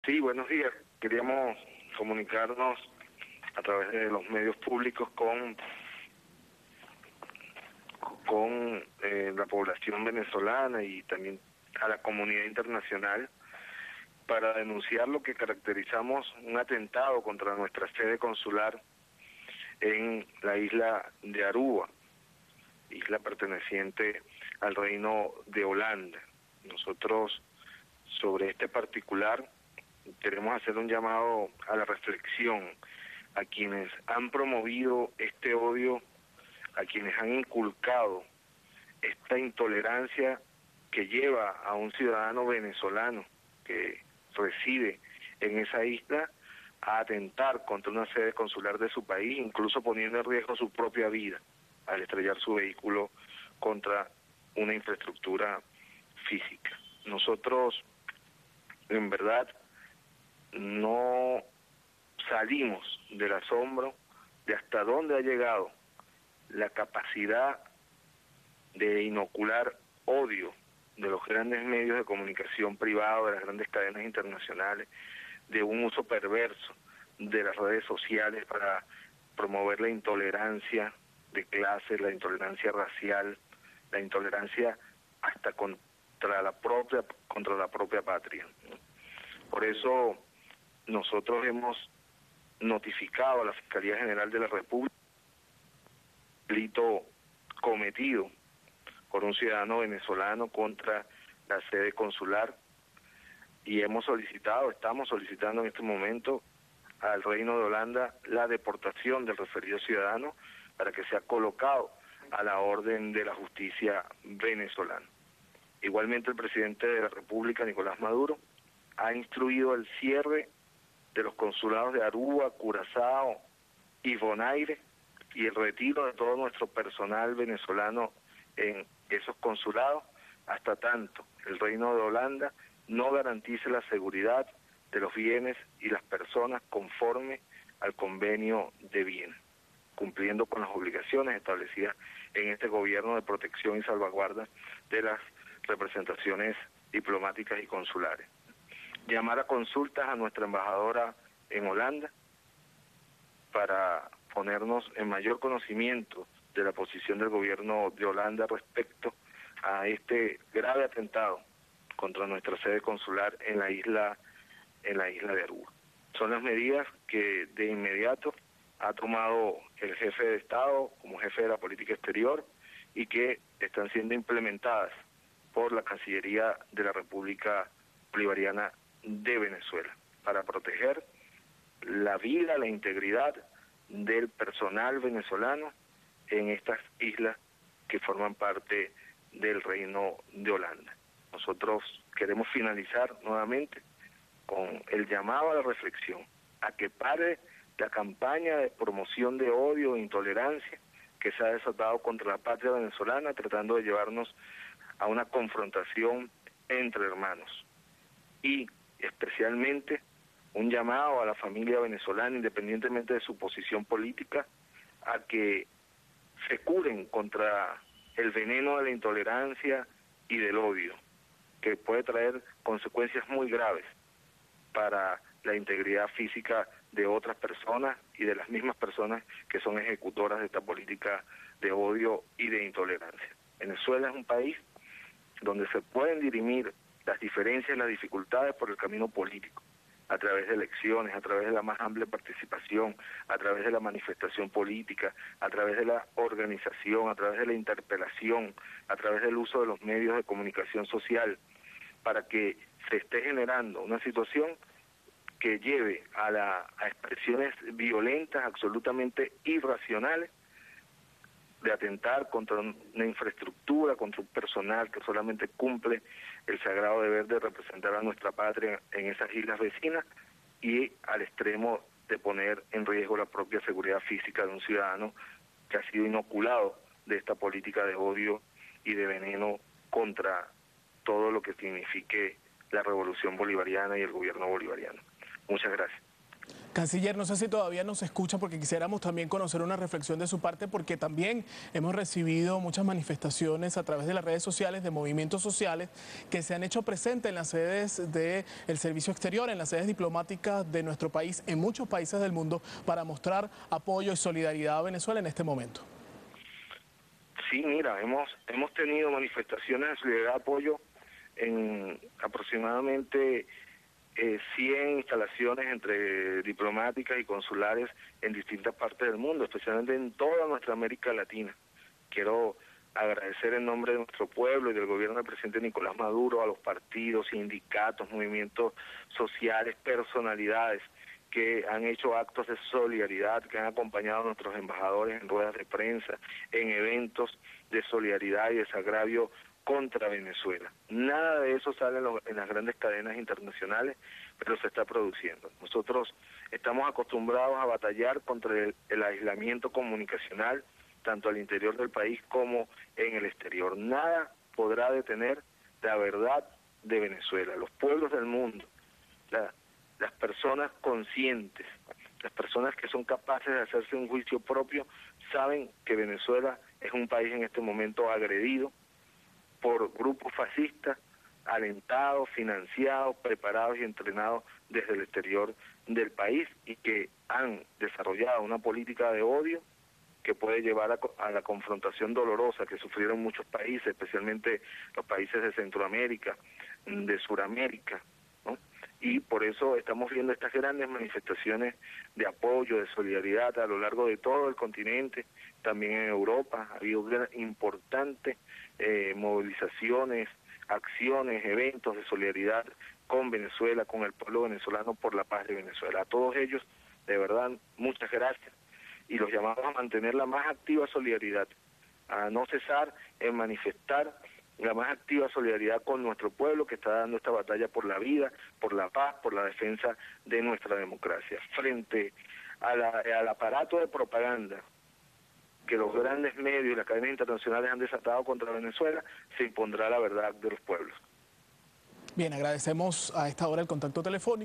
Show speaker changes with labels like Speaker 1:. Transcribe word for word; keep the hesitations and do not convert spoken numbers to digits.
Speaker 1: Sí, buenos días. Queríamos comunicarnos a través de los medios públicos con, con eh, la población venezolana y también a la comunidad internacional para denunciar lo que caracterizamos un atentado contra nuestra sede consular en la isla de Aruba, isla perteneciente al Reino de Holanda. Nosotros, sobre este particular, queremos hacer un llamado a la reflexión a quienes han promovido este odio, a quienes han inculcado esta intolerancia que lleva a un ciudadano venezolano que reside en esa isla a atentar contra una sede consular de su país, incluso poniendo en riesgo su propia vida al estrellar su vehículo contra una infraestructura física. Nosotros, en verdad, no salimos del asombro de hasta dónde ha llegado la capacidad de inocular odio de los grandes medios de comunicación privados, de las grandes cadenas internacionales, de un uso perverso de las redes sociales para promover la intolerancia de clase, la intolerancia racial, la intolerancia hasta contra la propia contra la propia patria. Por eso nosotros hemos notificado a la Fiscalía General de la República el delito cometido por un ciudadano venezolano contra la sede consular y hemos solicitado, estamos solicitando en este momento al Reino de Holanda la deportación del referido ciudadano para que sea colocado a la orden de la justicia venezolana. Igualmente el presidente de la República, Nicolás Maduro, ha instruido el cierre de los consulados de Aruba, Curazao y Bonaire y el retiro de todo nuestro personal venezolano en esos consulados hasta tanto el Reino de Holanda no garantice la seguridad de los bienes y las personas conforme al convenio de Viena, cumpliendo con las obligaciones establecidas en este gobierno de protección y salvaguarda de las representaciones diplomáticas y consulares. Llamar a consultas a nuestra embajadora en Holanda para ponernos en mayor conocimiento de la posición del gobierno de Holanda respecto a este grave atentado contra nuestra sede consular en la isla en la isla de Aruba. Son las medidas que de inmediato ha tomado el jefe de Estado como jefe de la política exterior y que están siendo implementadas por la Cancillería de la República Bolivariana de Venezuela para proteger la vida, la integridad del personal venezolano en estas islas que forman parte del Reino de Holanda. Nosotros queremos finalizar nuevamente con el llamado a la reflexión, a que pare la campaña de promoción de odio e intolerancia que se ha desatado contra la patria venezolana, tratando de llevarnos a una confrontación entre hermanos. Y especialmente un llamado a la familia venezolana, independientemente de su posición política, a que se curen contra el veneno de la intolerancia y del odio, que puede traer consecuencias muy graves para la integridad física de otras personas y de las mismas personas que son ejecutoras de esta política de odio y de intolerancia. Venezuela es un país donde se pueden dirimir las diferencias y las dificultades por el camino político, a través de elecciones, a través de la más amplia participación, a través de la manifestación política, a través de la organización, a través de la interpelación, a través del uso de los medios de comunicación social, para que se esté generando una situación que lleve a, la, a expresiones violentas, absolutamente irracionales, de atentar contra una infraestructura, contra un personal que solamente cumple el sagrado deber de representar a nuestra patria en esas islas vecinas, y al extremo de poner en riesgo la propia seguridad física de un ciudadano que ha sido inoculado de esta política de odio y de veneno contra todo lo que signifique la revolución bolivariana y el gobierno bolivariano. Muchas gracias.
Speaker 2: Canciller, no sé si todavía nos escucha porque quisiéramos también conocer una reflexión de su parte porque también hemos recibido muchas manifestaciones a través de las redes sociales de movimientos sociales que se han hecho presentes en las sedes del Servicio Exterior, en las sedes diplomáticas de nuestro país, en muchos países del mundo, para mostrar apoyo y solidaridad a Venezuela en este momento.
Speaker 1: Sí, mira, hemos, hemos tenido manifestaciones de solidaridad de apoyo en aproximadamente Eh, cien instalaciones entre diplomáticas y consulares en distintas partes del mundo, especialmente en toda nuestra América Latina. Quiero agradecer en nombre de nuestro pueblo y del gobierno del presidente Nicolás Maduro a los partidos, sindicatos, movimientos sociales, personalidades que han hecho actos de solidaridad, que han acompañado a nuestros embajadores en ruedas de prensa, en eventos de solidaridad y desagravio contra Venezuela. Nada de eso sale en, los, en las grandes cadenas internacionales, pero se está produciendo. Nosotros estamos acostumbrados a batallar contra el, el aislamiento comunicacional, tanto al interior del país como en el exterior. Nada podrá detener la verdad de Venezuela. Los pueblos del mundo, la, las personas conscientes, las personas que son capaces de hacerse un juicio propio, saben que Venezuela es un país en este momento agredido por grupos fascistas, alentados, financiados, preparados y entrenados desde el exterior del país y que han desarrollado una política de odio que puede llevar a, a la confrontación dolorosa que sufrieron muchos países, especialmente los países de Centroamérica, de Suramérica, ¿no? Y por eso estamos viendo estas grandes manifestaciones de apoyo, de solidaridad a lo largo de todo el continente, también en Europa. Ha habido importantes eh, movilizaciones, acciones, eventos de solidaridad con Venezuela, con el pueblo venezolano por la paz de Venezuela. A todos ellos, de verdad, muchas gracias y los llamamos a mantener la más activa solidaridad, a no cesar en manifestar la más activa solidaridad con nuestro pueblo que está dando esta batalla por la vida, por la paz, por la defensa de nuestra democracia. Frente a la, al aparato de propaganda que los grandes medios y las cadenas internacionales han desatado contra Venezuela, se impondrá la verdad de los pueblos.
Speaker 2: Bien, agradecemos a esta hora el contacto telefónico.